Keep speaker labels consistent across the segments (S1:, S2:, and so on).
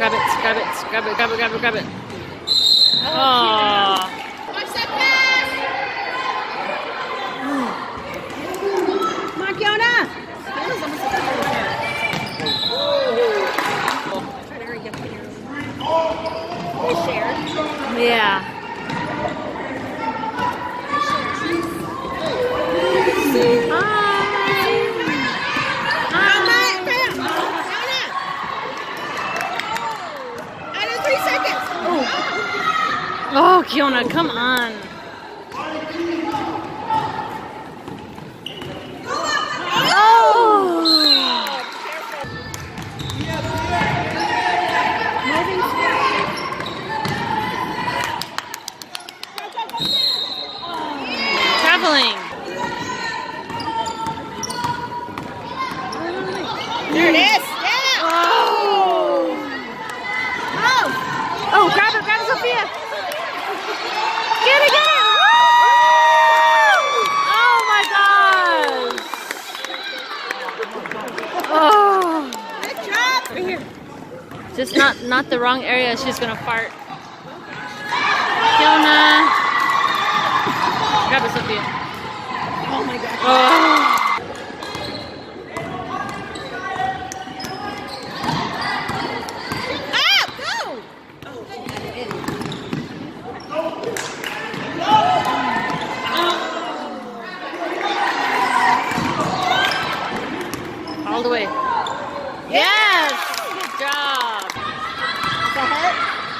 S1: Grab it, grab it, grab it, grab it, grab it, grab it. Oh.
S2: Come on, Kiona.
S1: Yeah. Oh, Kiona, come on. Oh! Traveling.
S2: There it is. Yeah.
S1: Oh! Oh, grab it, Sophia. Get it, get it! Woo! Oh my gosh! Oh!
S2: Good job. Right here.
S1: Just not the wrong area. She's gonna fart. Kiona, grab it, Sophia.
S2: Oh my gosh.
S1: Oh! All the way. Yes! Good job.
S2: Does that hurt?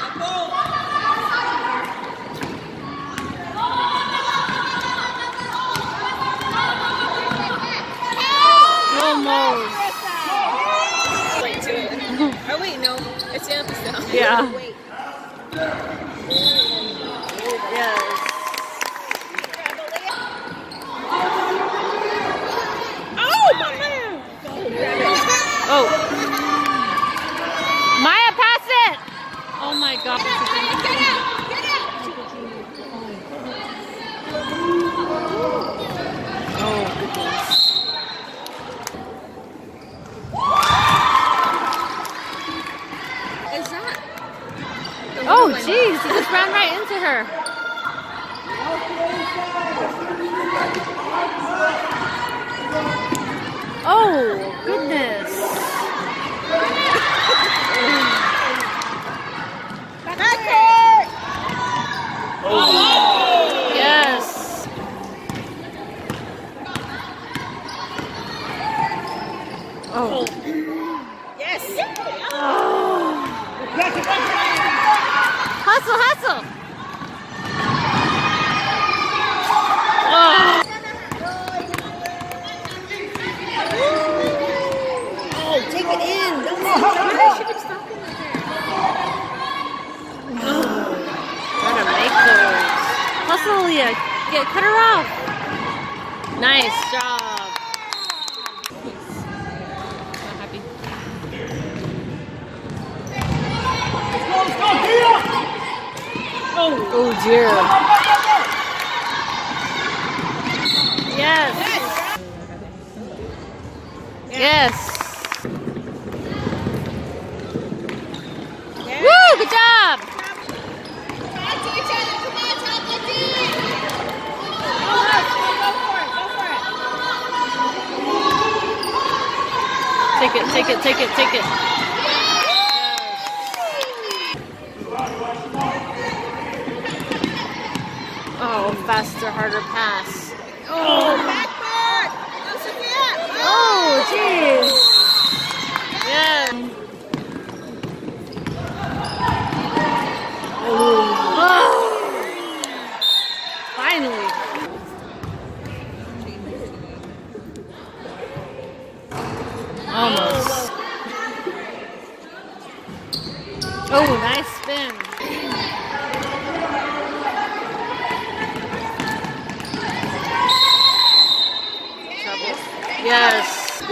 S1: Almost.
S2: Wait to it. Oh wait, no. It's the other stuff.
S1: Yeah.
S2: Wait.
S1: Yes. Oh. Maya, pass it! Oh my God.
S2: Get out!
S1: Oh goodness.
S2: Is that?
S1: Oh jeez, he just ran right into her. Oh goodness.
S2: Backcourt!
S1: Oh. Yes. Oh.
S2: Yes!
S1: Oh. Hustle, hustle. Oh.
S2: Oh, take it in! Don't sit down. She should stop in there.
S1: Gotta make those. Hustle, Leah. Cut her off. Nice job. I'm happy. Oh dear. Yes. Yes. Woo! Good job. Take it, take it, take it, take it. Oh, faster, harder pass.
S2: Oh, backboard! Go, Sophia!
S1: Oh, jeez. Yeah. Oh. Finally. Almost. Oh, nice spin. Trouble. Yes.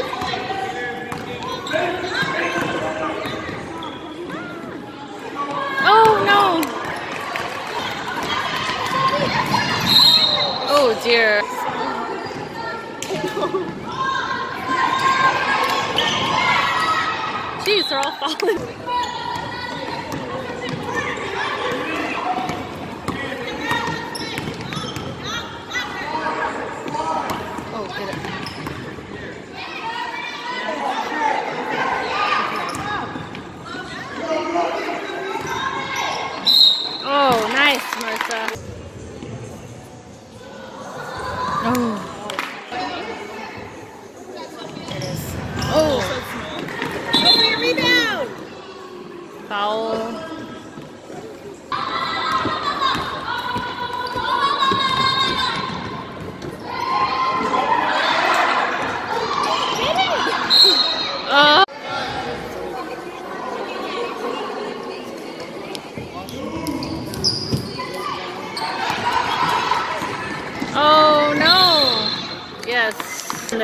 S1: Oh no. Oh dear. Jeez, they're all falling.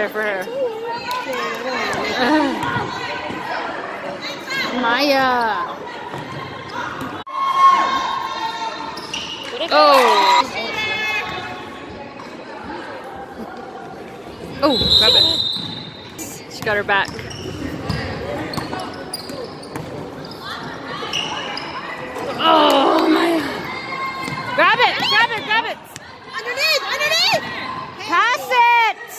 S1: her, for her. Maya. Oh. Oh, grab it. She got her back. Oh, Maya. Grab it, grab it, grab it.
S2: Underneath, underneath.
S1: Pass it.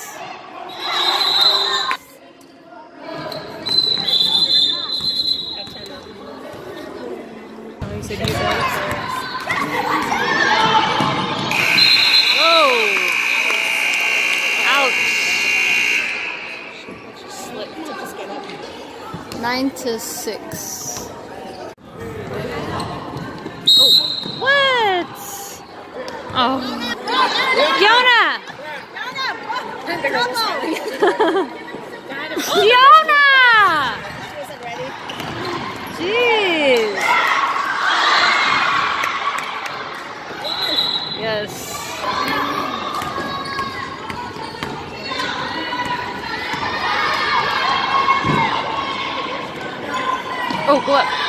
S1: Oh. Ouch. 9-6. Oh. What? Oh. Fiona! Fiona! Jeez. Yes. Oh, go up.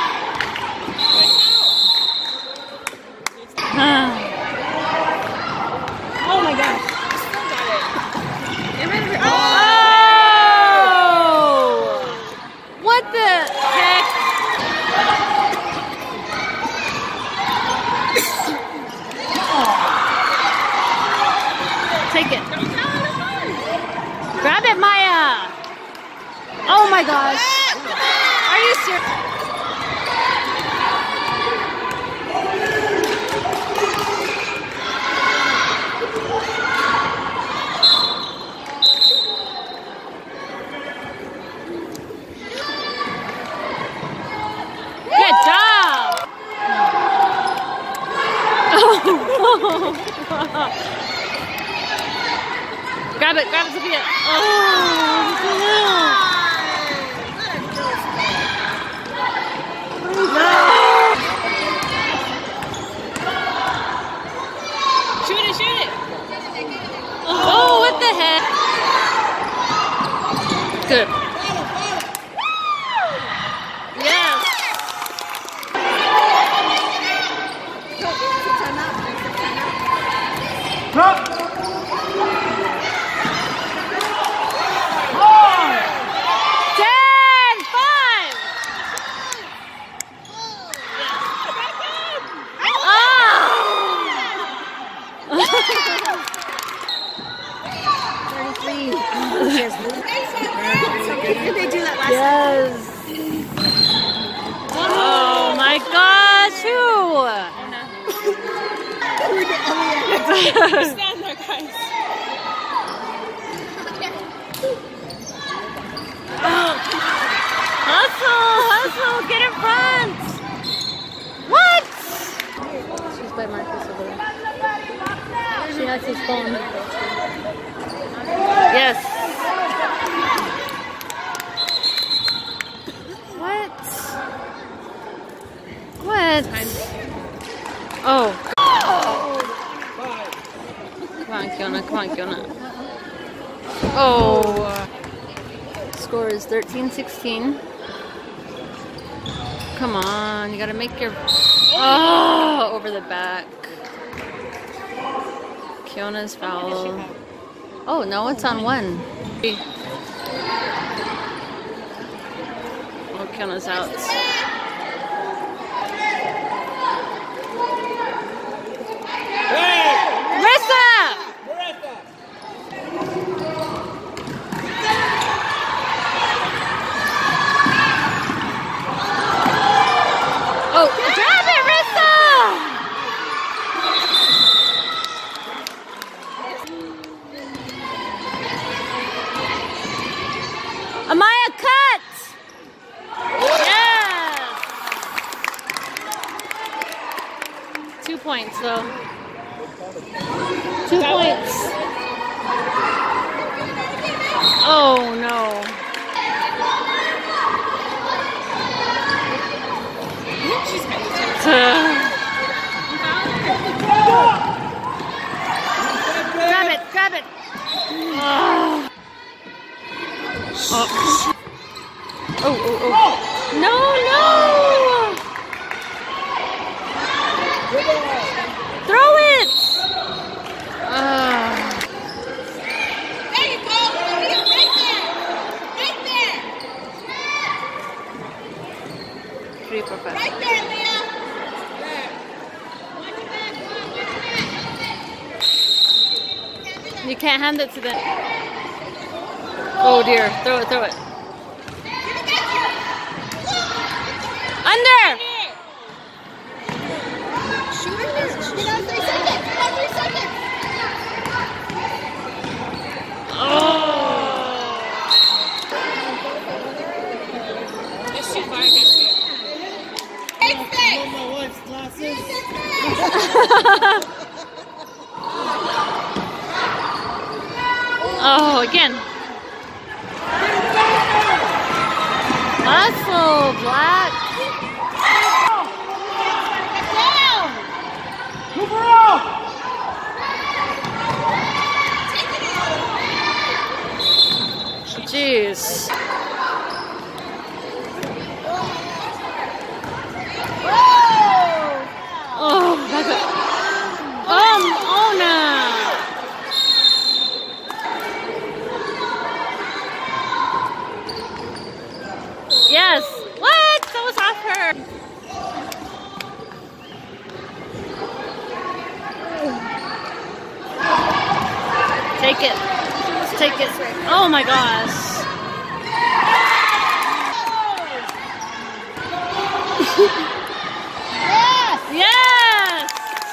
S2: Oh my gosh.
S1: Oh! What the heck? Take it. Grab it, Maya. Oh my gosh. Are you serious? Good job! Grab it, Sophia. Oh,
S2: Shoot it, shoot it.
S1: oh, what the heck? Good. Yes.
S2: They do that last
S1: Yes. Oh my gosh, who?
S2: Stand there, guys.
S1: Hustle, get in front. What? She's by Marcus over there. She has his phone. Yes. What? What? Oh. Come on, Kiona. Come on, Kiona. Oh. Score is 13-16. Come on, you gotta make your... Oh, over the back. Kiona's foul. Oh, no, it's on one. Oh, Kiona's out. Oh, grab it, Rissa! Amaya, cut! Yes! 2 points, though. 2 points. Oh, no. Grab it, grab it. Oh. Oh. Oh. No, no! Throw it!
S2: There you go! Right there! Right there!
S1: 3, 4, 5.
S2: Right there, Leah!
S1: You can't hand it to them. Oh dear, throw it, throw it. Under!
S2: Shoot it! You got 3 seconds! You got 3 seconds!
S1: Oh!
S2: It's too far, I can't see it.
S1: Oh, again. Muscle, Black. Jeez. Oh, that's it. Oh no. Yes. What? That was off her. Take it. Take it. Oh my gosh. Yes!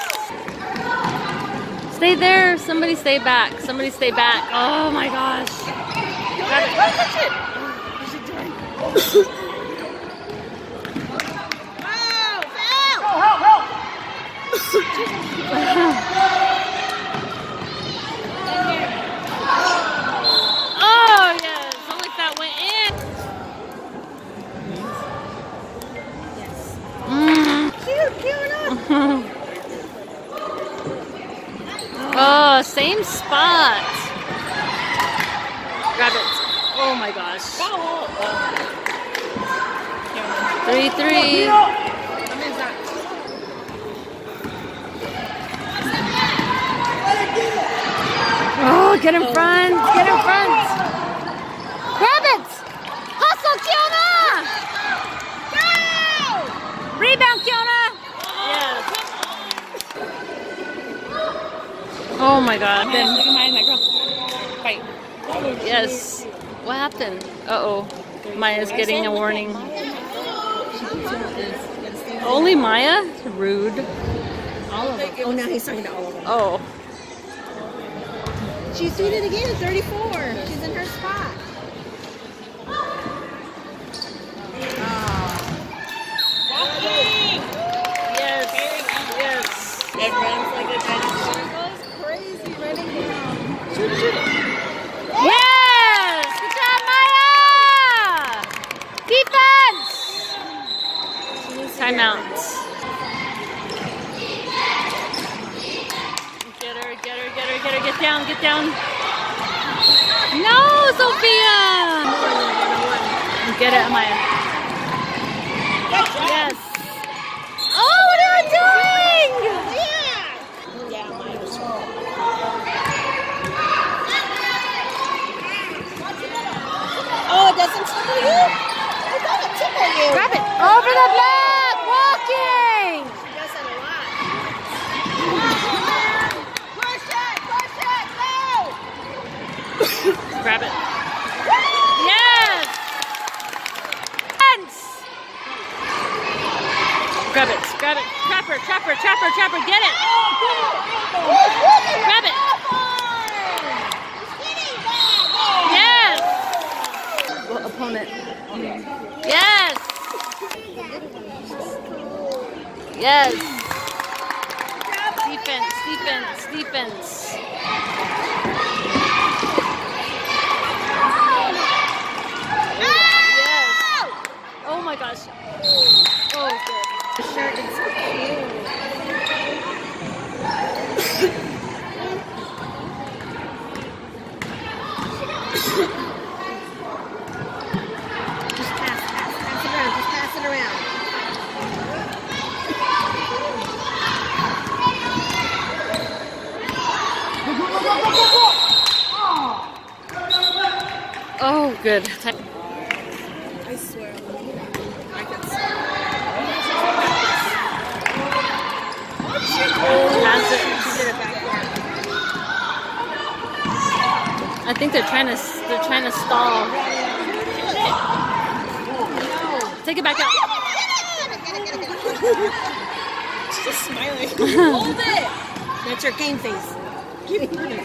S1: Stay there. Somebody stay back. Somebody stay back. Oh my gosh. Grab it. Oh yes. Look like that went in. Oh, same spot. Grab it. Oh my gosh. 3-3. Oh, get in front. Get in front. Grab it. Hustle, Kiona. Rebound, Kiona. Yes. Oh my God.
S2: Look at my girl. Fight.
S1: Yes. What happened? Uh-oh. Maya's getting a warning. Only Maya? Rude.
S2: All of them. Oh, now he's talking to all of them.
S1: Oh.
S2: She's doing it again at 34. She's in her spot.
S1: Yes. Yes.
S2: It runs like a dinosaur. It goes crazy running down. Shoot it, shoot it.
S1: Yes! Good job, Maya! Defense! Timeout. Get her, get her, get her, get her, get down, get down. No, Sophia! Get it, Maya. Yes. Oh, what are you doing?
S2: Yeah, mine was Oh, it doesn't tickle you? I thought it tickled you.
S1: Grab it. Over the block. Walking.
S2: She does that a lot. Push it, go!
S1: Grab it. Yes. Fence. Grab it. Grab it. Trap her. Trap her. Trap her. Trap her. Get it. Grab it. Yes. Opponent. Yes. Yes. Defense. Defense. Defense. Yes. Oh my gosh. Oh, good.
S2: The shirt is so cute.
S1: Oh, good.
S2: I swear. I can see.
S1: Has it.
S2: She did it backward.
S1: I think they're trying to stall. Take it back out.
S2: She's just smiling. Hold it. That's your game face. Give me it.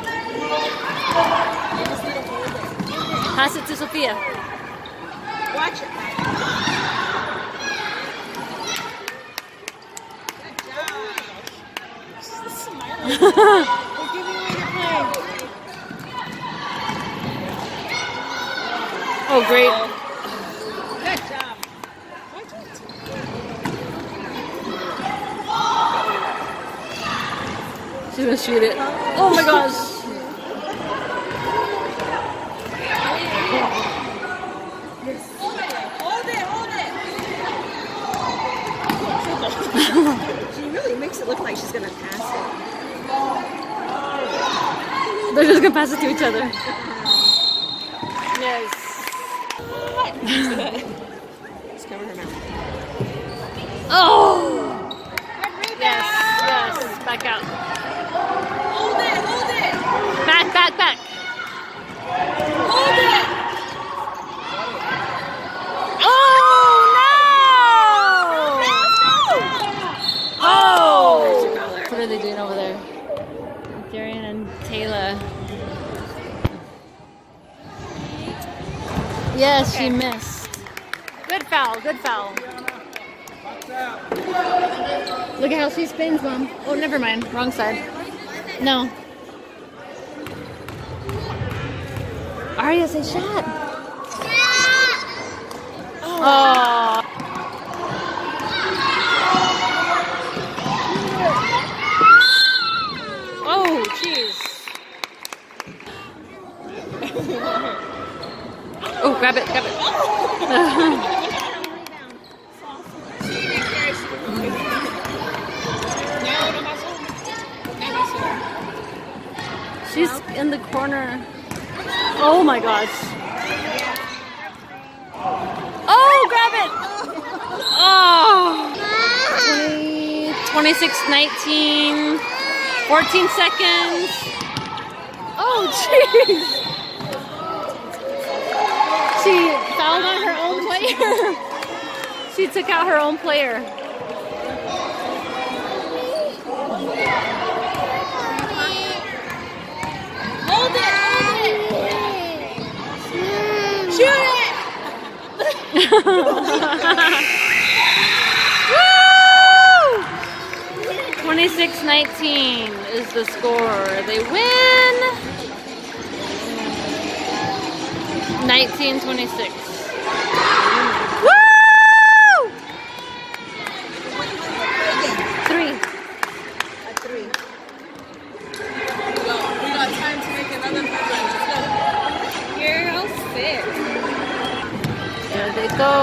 S1: Pass it to Sophia.
S2: Watch it. Good job. She's just smiling. We're giving away your play.
S1: Oh, great.
S2: Good job. Watch it.
S1: She's gonna shoot it. Oh my gosh.
S2: Hold it. She really makes it look like she's gonna pass it.
S1: They're just gonna pass it to each other. Yes.
S2: Just cover her mouth.
S1: Oh! Yes, yes. Back out.
S2: Hold it.
S1: Back, back, back.
S2: Hold it.
S1: Oh! What are they doing over there? Darian and Taylor. Yes, she missed. Good foul, good foul. Look at how she spins, Mom. Oh, never mind. Wrong side. No. Aria, say shot. Oh. Oh, jeez. Oh, grab it, grab it. She's in the corner. Oh my gosh. Oh, grab it. Oh. 26-19. 14 seconds. Oh, jeez. She fouled on her own player. She took out her own player.
S2: Hold it. Shoot it.
S1: Woo! 26-19 is the score. They win. 19-26. Woo! 3.
S2: At 3. We got time to make another program. You're all sick.
S1: There they go.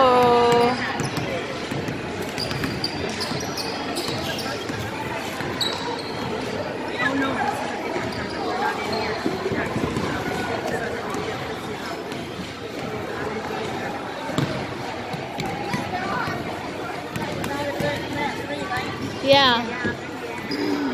S2: Oh no.
S1: Yeah.